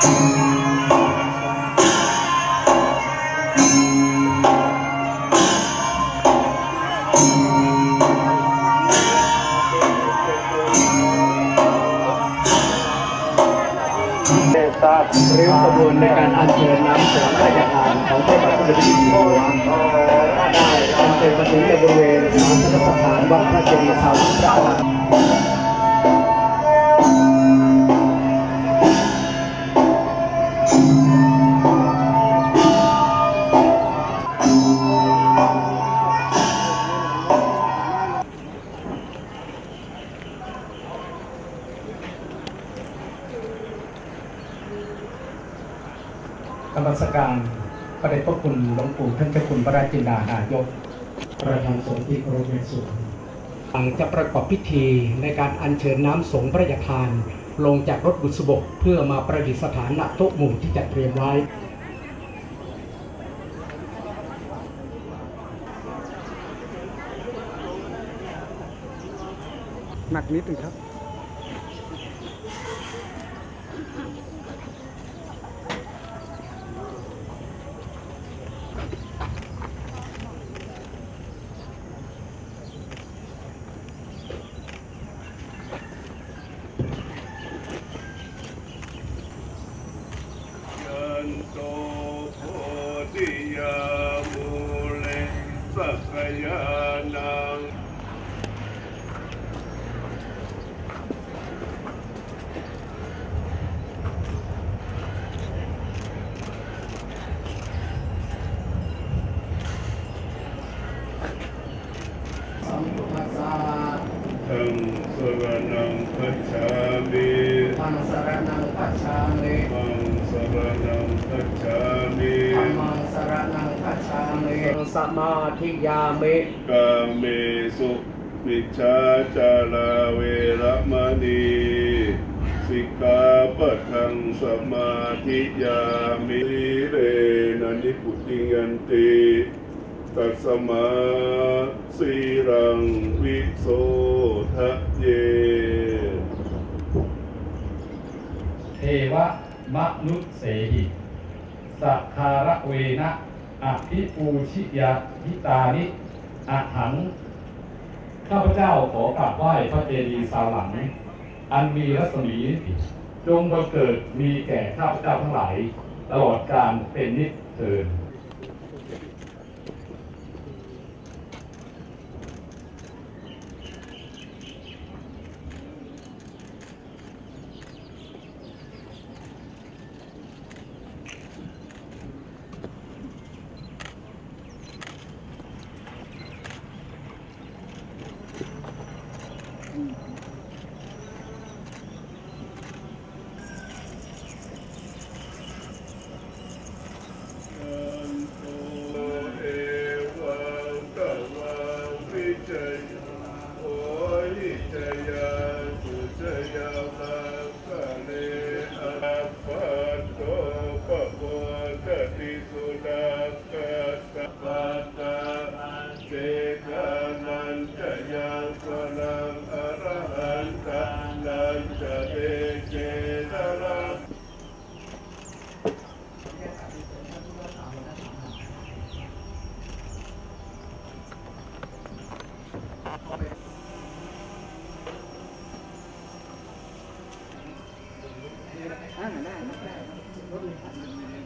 ทราบริ้วขบวนในการอัญเชิญน้ำสงฆ์พระราชทานของพระบาทสมเด็จพระเจ้าอยู่หัวได้อัญเชิญมาถึงในบริเวณมหาสถานวัดพระเจดีย์เก่าพระอารามนมัสการพระเดชพระคุณหลวงปู่ท่านเจ้าคุณพระราชจินดานายกประธานสงฆ์ที่เคารพในส่วนจะประกอบพิธีในการอัญเชิญน้ำสงฆ์พระราชทานลงจากรถบุษบกเพื่อมาประดิษฐานณโต๊ะหมู่ที่จัดเตรียมไว้หนักนิดนึงครับโตโพธิยามูเลสักยานังสัมพุทธัสสะธังสรณังคัจฉามิธังสรณังคัจฉามิธังสรณังคัจฉามิธัมมังสรณังคัจฉามิสมาธิยามิกาเมสุมิจฉาจาราเวรมณีสิกขาปัทังสมาธิยามิเรนะนิพุติยันติตัสมาสีรังวิโสทะเยเทวะมะนุเสหิสัคคาระเวนะอภิปูชิยาทิตานิอะหังข้าพเจ้าขอกราบไหว้พระเจดีย์สาหลังอันมีรัศมีจงบังเกิดมีแก่ข้าพเจ้าทั้งหลายตลอดกาลเป็นนิจเทินได้